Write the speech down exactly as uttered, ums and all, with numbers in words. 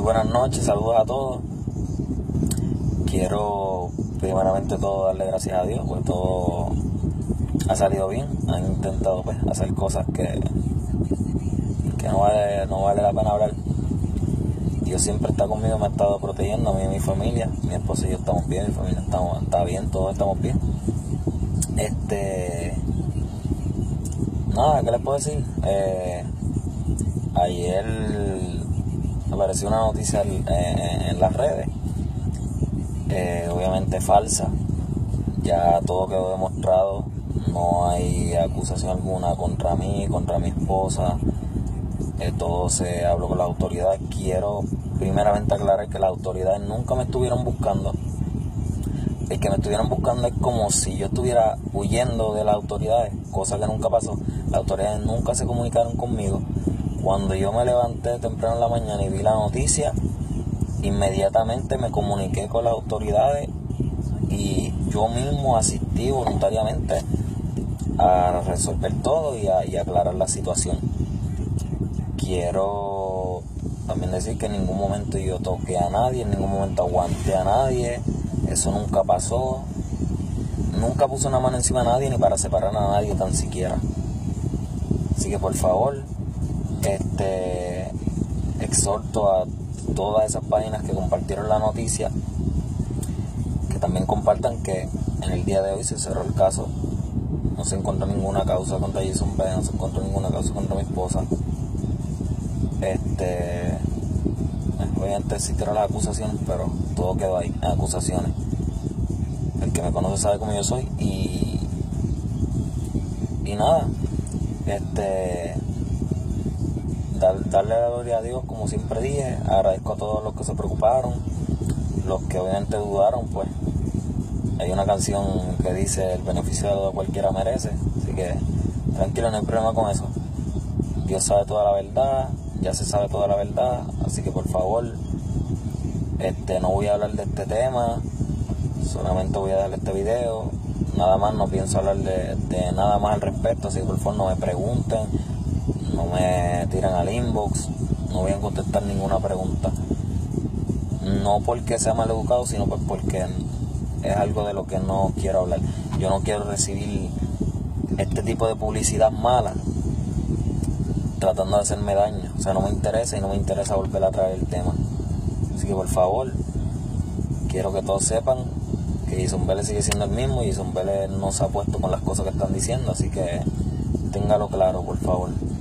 buenas noches, saludos a todos. Quiero primeramente todo darle gracias a Dios, pues todo ha salido bien. Han intentado pues hacer cosas que, que no vale, no vale la pena hablar. Dios siempre está conmigo, me ha estado protegiendo, a mí y a mi familia. Mi esposa y yo estamos bien, mi familia estamos, está bien, todos estamos bien. Este... Nada, ¿qué les puedo decir? Eh, ayer apareció una noticia en, en, en las redes, eh, obviamente falsa. Ya todo quedó demostrado, no hay acusación alguna contra mí, contra mi esposa. Eh, todo se habló con la autoridad. Quiero primeramente aclarar que las autoridades nunca me estuvieron buscando. El que me estuvieran buscando es como si yo estuviera huyendo de las autoridades, cosa que nunca pasó. Las autoridades nunca se comunicaron conmigo. Cuando yo me levanté temprano en la mañana y vi la noticia, inmediatamente me comuniqué con las autoridades y yo mismo asistí voluntariamente a resolver todo y a y aclarar la situación. Quiero también decir que en ningún momento yo toqué a nadie, en ningún momento aguanté a nadie. Eso nunca pasó. Nunca puse una mano encima de nadie ni para separar a nadie tan siquiera. Así que por favor, este, exhorto a todas esas páginas que compartieron la noticia que también compartan que en el día de hoy se cerró el caso. No se encontró ninguna causa contra Jason B, no se encontró ninguna causa contra mi esposa. Este, obviamente existieron las acusaciones, pero todo quedó ahí, en acusaciones. El que me conoce sabe cómo yo soy y y nada, este, dar, darle la gloria a Dios, como siempre dije. Agradezco a todos los que se preocuparon, los que obviamente dudaron. Pues hay una canción que dice: el beneficio de cualquiera merece, así que tranquilo, no hay problema con eso. Dios sabe toda la verdad, ya se sabe toda la verdad, así que por favor, este, no voy a hablar de este tema, solamente voy a darle este video, nada más. No pienso hablar de, de nada más al respecto, así que por favor no me pregunten, no me tiren al inbox, no voy a contestar ninguna pregunta, no porque sea mal educado, sino pues porque es algo de lo que no quiero hablar. Yo no quiero recibir este tipo de publicidad mala tratando de hacerme daño. O sea, no me interesa y no me interesa volver a traer el tema. Así que por favor, quiero que todos sepan que Jason Vélez sigue siendo el mismo y Jason Vélez no se ha puesto con las cosas que están diciendo, así que téngalo claro, por favor.